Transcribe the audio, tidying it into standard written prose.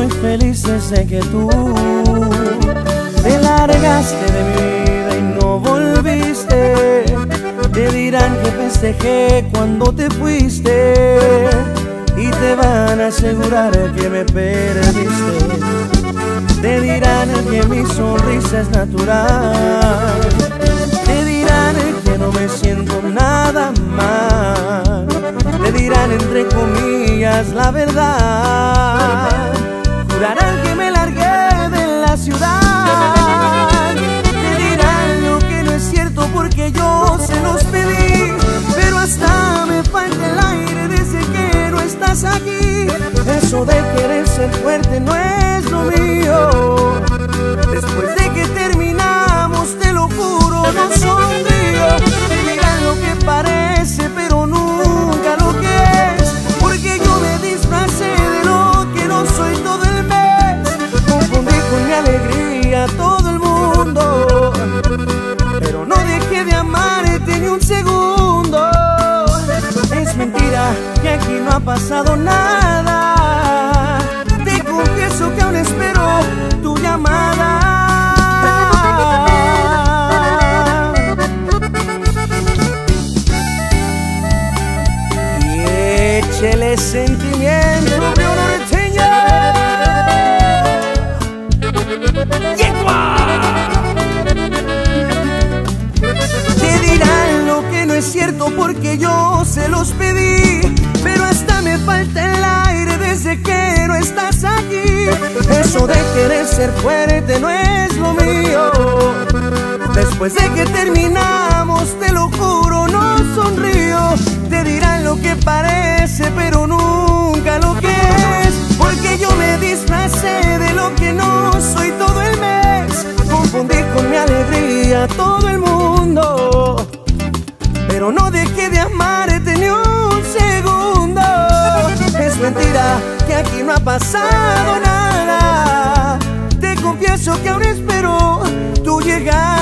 soy feliz desde que tú te largaste de mi vida y no volviste. Te dirán que festejé cuando te fuiste y te van a asegurar que me perdiste. Te dirán que mi sonrisa es natural. Te dirán que no me siento nada mal. Te dirán entre comillas la verdad. Jurarán que me largué de la ciudad. Te dirán lo que no es cierto porque yo se los pedí. Pero hasta me falta el aire desde que no estás aquí. Eso de querer ser fuerte no es lo mío. Después de que terminamos, te lo juro, no sonrío. Te dirán lo que parece, pero nunca lo que es. Porque yo me disfracé de lo que no soy todo el mes. Confundí con mi alegría a todo el mundo, pero no dejé de amarte ni un segundo. Es mentira que aquí no ha pasado nada. Te confieso que aún espero tu llamada. Y échele sentimiento, Río Norteño. Te dirán lo que no es cierto porque yo se los pedí. Pero hasta me falta el aire desde que no estás aquí. Eso de querer ser fuerte no es lo mío. Después de que terminamos, te lo juro, no sonrío. Te dirán lo que parece, pero nunca lo que es. Porque yo me disfracé de lo que no soy todo el mes. Confundí con mi alegría a todo el mundo, pero no dejé de amarte ni un segundo. Es mentira que aquí no ha pasado nada. Te confieso que aún espero tu llegada.